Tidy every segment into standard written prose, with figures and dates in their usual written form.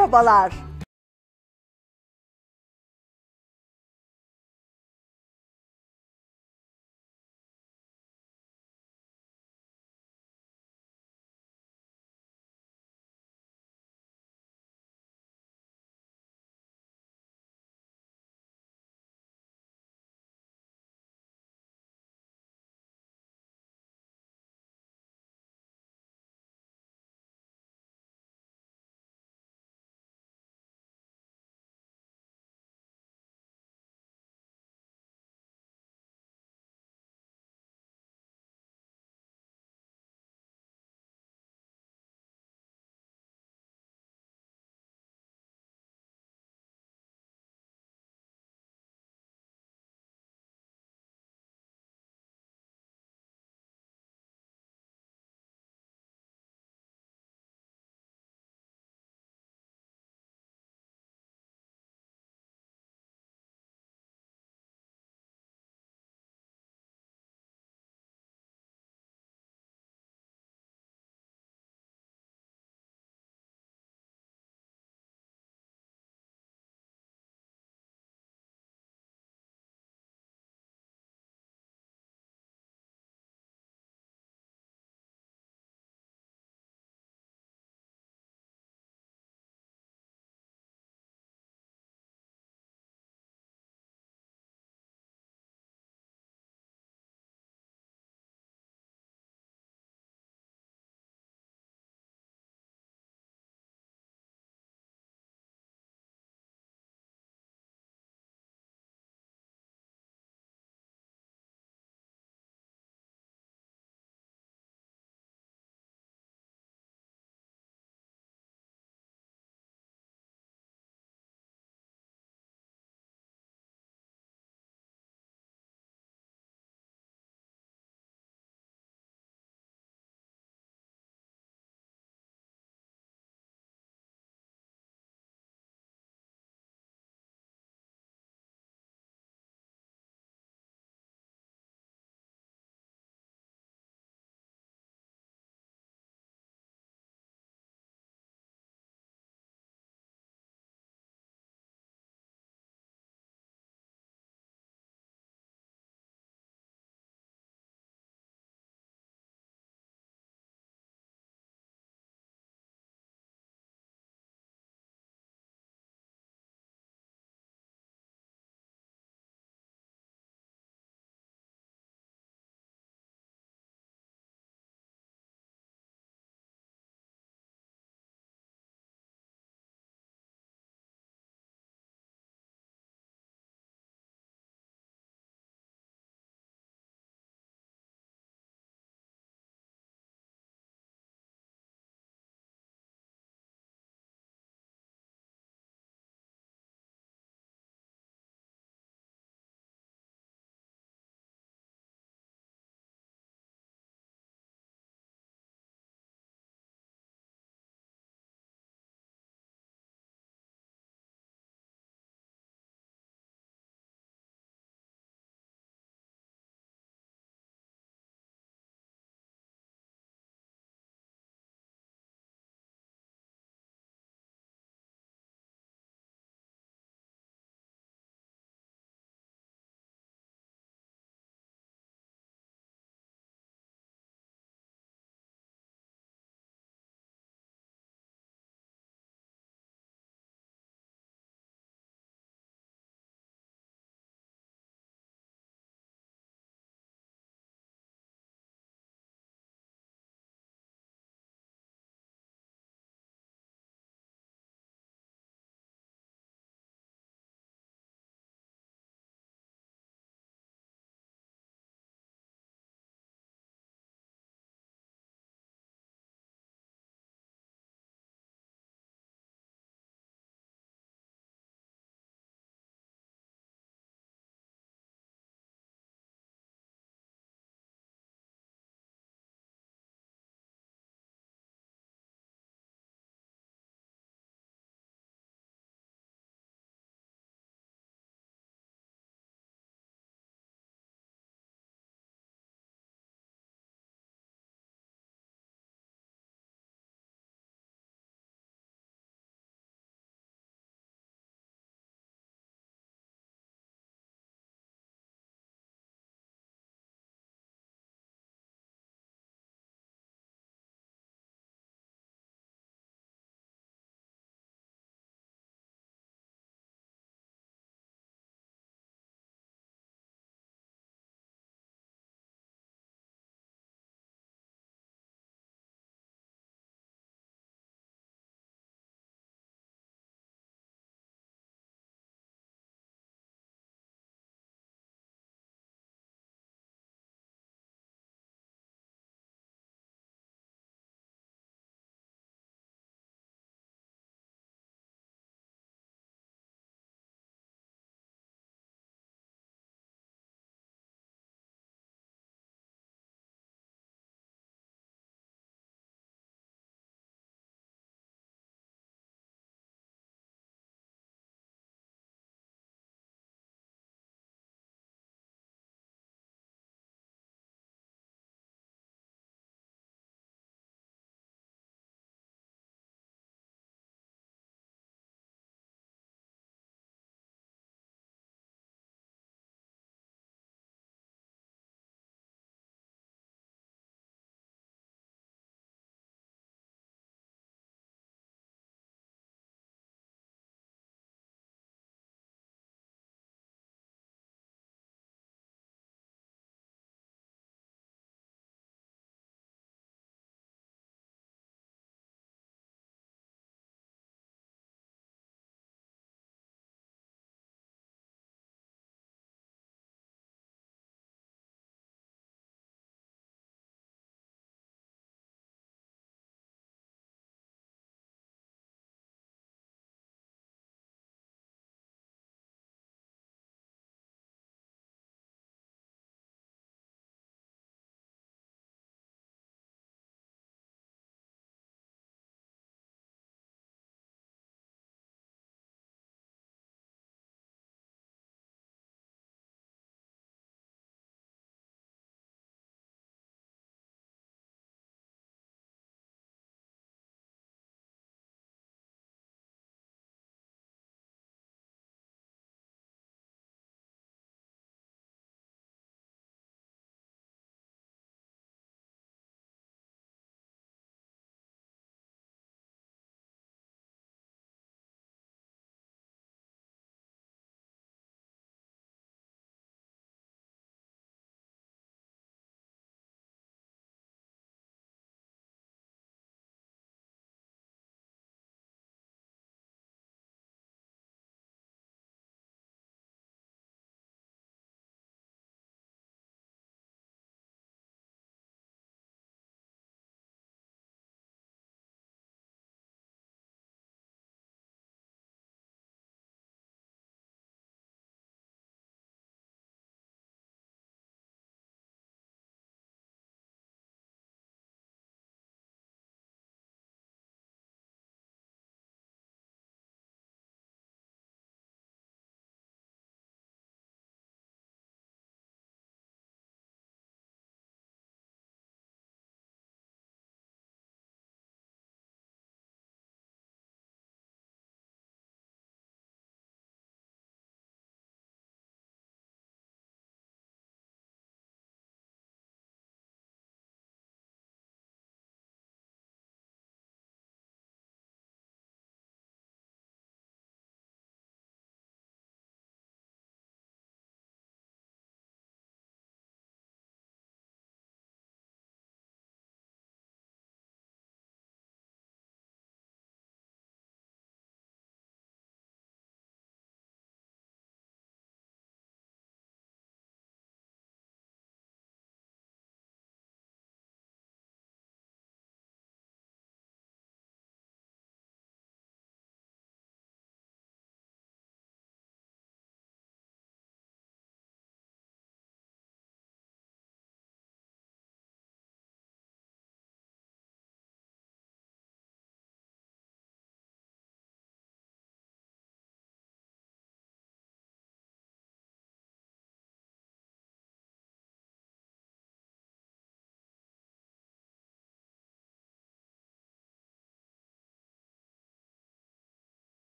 merhabalar.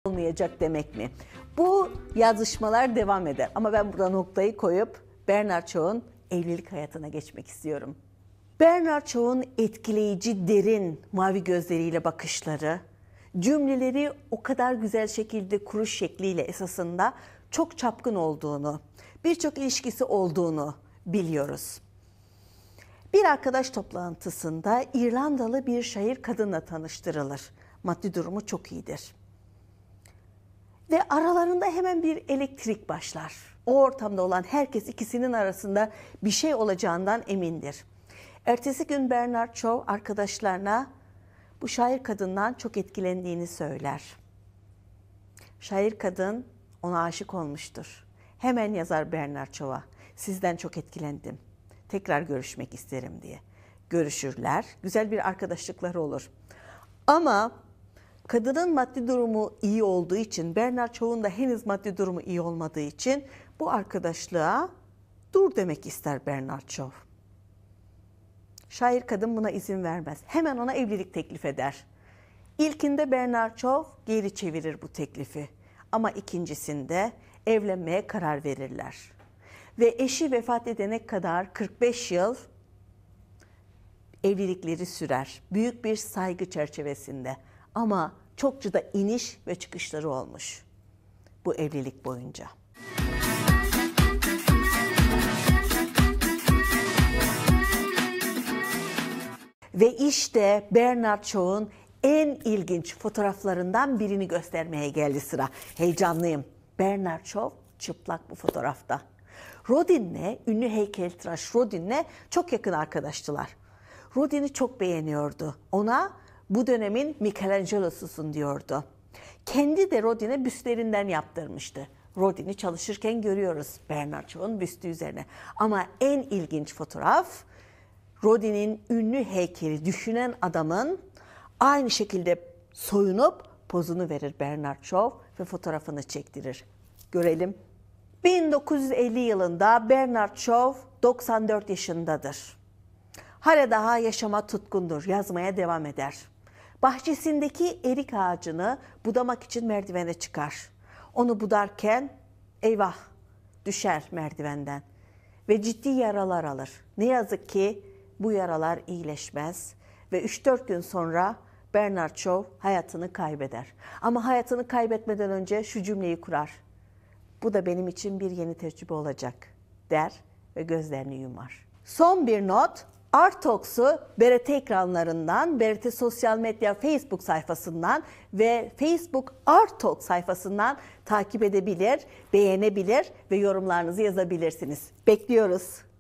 olmayacak demek mi? Bu yazışmalar devam eder ama ben burada noktayı koyup Bernard Shaw'un evlilik hayatına geçmek istiyorum. Bernard Shaw'un etkileyici, derin, mavi gözleriyle bakışları, cümleleri o kadar güzel şekilde kuruş şekliyle esasında çok çapkın olduğunu, birçok ilişkisi olduğunu biliyoruz. Bir arkadaş toplantısında İrlandalı bir şair kadınla tanıştırılır. Maddi durumu çok iyidir. Ve aralarında hemen bir elektrik başlar. O ortamda olan herkes ikisinin arasında bir şey olacağından emindir. Ertesi gün Bernard Shaw arkadaşlarına bu şair kadından çok etkilendiğini söyler. Şair kadın ona aşık olmuştur. Hemen yazar Bernard Shaw'a, sizden çok etkilendim, tekrar görüşmek isterim diye. Görüşürler, güzel bir arkadaşlıkları olur. Ama kadının maddi durumu iyi olduğu için, Bernard Shaw'un da henüz maddi durumu iyi olmadığı için bu arkadaşlığa dur demek ister Bernard Shaw. Şair kadın buna izin vermez. Hemen ona evlilik teklif eder. İlkinde Bernard Shaw geri çevirir bu teklifi. Ama ikincisinde evlenmeye karar verirler. Ve eşi vefat edene kadar 45 yıl evlilikleri sürer. Büyük bir saygı çerçevesinde. Ama çokça da iniş ve çıkışları olmuş bu evlilik boyunca. Ve işte Bernard Shaw'un en ilginç fotoğraflarından birini göstermeye geldi sıra. Heyecanlıyım. Bernard Shaw çıplak bu fotoğrafta. Rodin'le, ünlü heykeltıraş Rodin'le çok yakın arkadaştılar. Rodin'i çok beğeniyordu. Ona bu dönemin Michelangelo'susun diyordu. Kendi de Rodin'e büstlerinden yaptırmıştı. Rodin'i çalışırken görüyoruz Bernard Shaw'un büstü üzerine. Ama en ilginç fotoğraf Rodin'in ünlü heykeli düşünen adamın aynı şekilde soyunup pozunu verir Bernard Shaw ve fotoğrafını çektirir. Görelim. 1950 yılında Bernard Shaw 94 yaşındadır. Hala daha yaşama tutkundur, yazmaya devam eder. Bahçesindeki erik ağacını budamak için merdivene çıkar. Onu budarken eyvah düşer merdivenden ve ciddi yaralar alır. Ne yazık ki bu yaralar iyileşmez ve 3-4 gün sonra Bernard Shaw hayatını kaybeder. Ama hayatını kaybetmeden önce şu cümleyi kurar. Bu da benim için bir yeni tecrübe olacak der ve gözlerini yumar. Son bir not. Art Talks'u BRT ekranlarından, BRT sosyal medya Facebook sayfasından ve Facebook Art Talks sayfasından takip edebilir, beğenebilir ve yorumlarınızı yazabilirsiniz. Bekliyoruz.